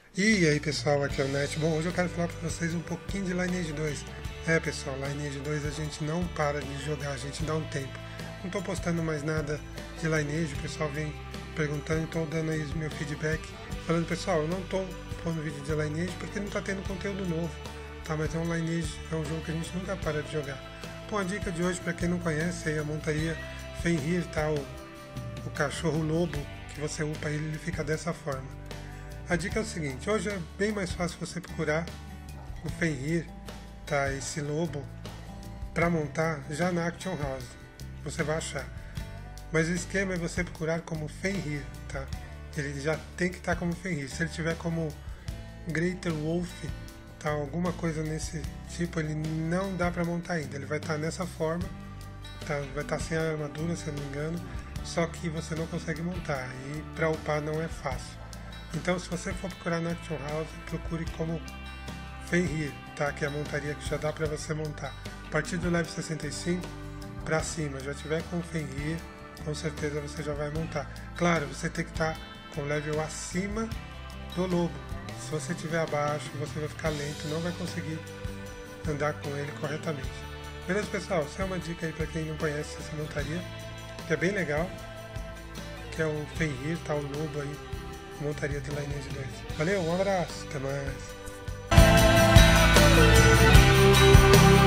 E aí pessoal, aqui é o Net. Bom, hoje eu quero falar para vocês um pouquinho de Lineage 2. Pessoal, Lineage 2 a gente não para de jogar, a gente dá um tempo. Não estou postando mais nada de Lineage, o pessoal vem perguntando, estou dando aí meu feedback, falando, pessoal, eu não estou pondo vídeo de Lineage porque não está tendo conteúdo novo, tá? Mas é um Lineage, é um jogo que a gente nunca para de jogar. Bom, a dica de hoje, para quem não conhece, aí a montaria Fenrir, tá? O cachorro lobo que você upa ele fica dessa forma. A dica é o seguinte, hoje é bem mais fácil você procurar o Fenrir, tá? Esse lobo, para montar já na Action House, você vai achar. Mas o esquema é você procurar como Fenrir, tá? Ele já tem que estar como Fenrir. Se ele tiver como Greater Wolf, tá? Alguma coisa nesse tipo, ele não dá para montar ainda. Ele vai estar nessa forma, tá? Vai estar sem a armadura, se eu não me engano, só que você não consegue montar e para upar não é fácil. Então, se você for procurar na Action House, procure como Fenrir, tá? Que é a montaria que já dá para você montar. A partir do level 65 para cima, já tiver com Fenrir, com certeza você já vai montar. Claro, você tem que estar com level acima do lobo. Se você estiver abaixo, você vai ficar lento, não vai conseguir andar com ele corretamente. Beleza, pessoal? Essa é uma dica aí para quem não conhece essa montaria, que é bem legal, que é o Fenrir, tá? O lobo aí, montaria de Lineage 2. Valeu, um abraço, até mais.